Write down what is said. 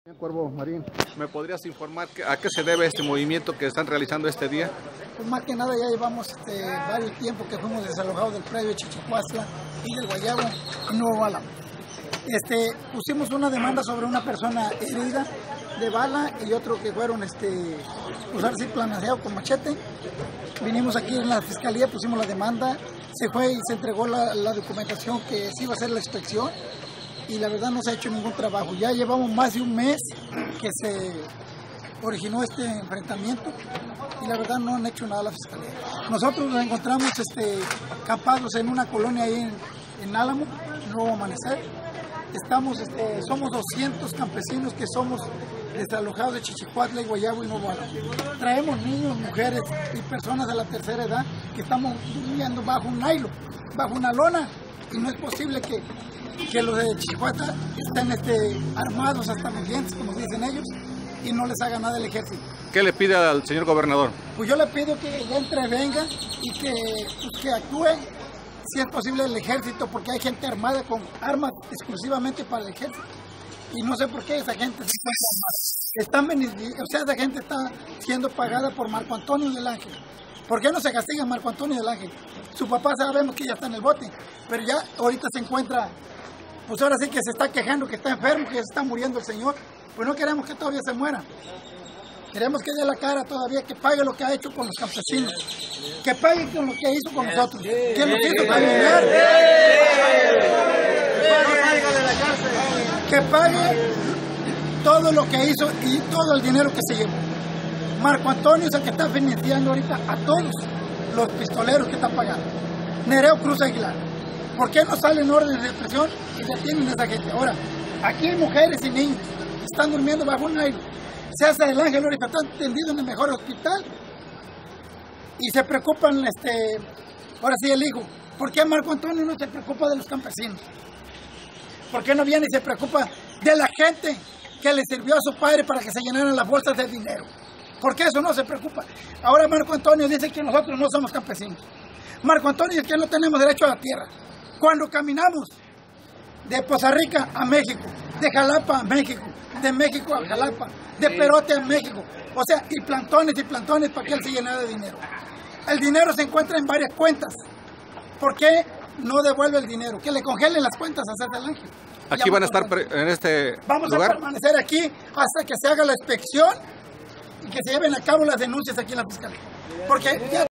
Cuervo Marín, ¿me podrías informar a qué se debe este movimiento que están realizando este día? Pues más que nada ya llevamos varios tiempos que fuimos desalojados del predio de Chichicuastla y del Guayabo y Nuevo Álamo. Pusimos una demanda sobre una persona herida de bala y otro que fueron así planaseados con machete. Vinimos aquí en la fiscalía, pusimos la demanda, se fue y se entregó la documentación que se iba a hacer la inspección. Y la verdad no se ha hecho ningún trabajo. Ya llevamos más de un mes que se originó este enfrentamiento y la verdad no han hecho nada la fiscalía. Nosotros nos encontramos campados en una colonia ahí en Álamo, Nuevo Amanecer. Somos 200 campesinos que somos desalojados de Chichicuastla y Guayabo y Nuevo Álamo. Traemos niños, mujeres y personas de la tercera edad que estamos durmiendo bajo un nylon, bajo una lona, y no es posible que los de Chichicuastla estén armados hasta los dientes, como dicen ellos, y no les haga nada el ejército. ¿Qué le pide al señor gobernador? Pues yo le pido que ya entrevenga y que actúe, si es posible, el ejército, porque hay gente armada con armas exclusivamente para el ejército. Y no sé por qué esa gente se encuentra armada. Esa gente está siendo pagada por Marco Antonio del Ángel. ¿Por qué no se castiga a Marco Antonio del Ángel? Su papá sabemos que ya está en el bote, pero ya ahorita se encuentra. Pues ahora sí que se está quejando, que está enfermo, que se está muriendo el señor. Pues no queremos que todavía se muera. Queremos que dé la cara todavía, que pague lo que ha hecho con los campesinos. Que pague con lo que hizo con nosotros. Que nos hizo caminar. Que pague todo lo que hizo y todo el dinero que se llevó. Marco Antonio es el que está financiando ahorita a todos los pistoleros que están pagando. Nereo Cruz Aguilar. ¿Por qué no salen órdenes de presión y detienen a esa gente? Ahora, aquí hay mujeres y niños que están durmiendo bajo un aire. Se hace el Ángel ahorita, están atendidos en el mejor hospital. Y se preocupan, ahora sí el hijo. ¿Por qué Marco Antonio no se preocupa de los campesinos? ¿Por qué no viene y se preocupa de la gente que le sirvió a su padre para que se llenaran las bolsas de dinero? ¿Por qué eso no se preocupa? Ahora Marco Antonio dice que nosotros no somos campesinos. Marco Antonio dice que no tenemos derecho a la tierra. Cuando caminamos de Poza Rica a México, de Jalapa a México, de México a Jalapa, de Perote a México, o sea, y plantones para que él se llenara de dinero. El dinero se encuentra en varias cuentas. ¿Por qué no devuelve el dinero? Que le congelen las cuentas a César Ángel. Aquí van a estar en este Vamos lugar. a permanecer aquí hasta que se haga la inspección y que se lleven a cabo las denuncias aquí en la fiscalía. Porque ya